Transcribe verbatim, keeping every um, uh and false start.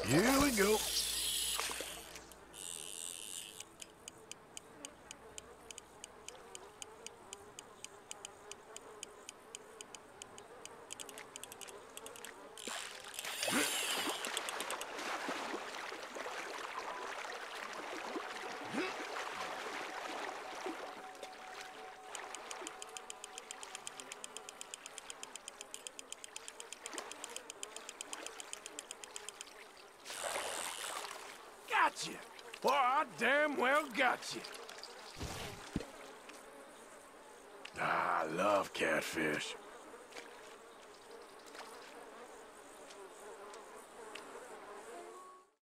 Here we go. Got you! Well, I damn well got you. I love catfish.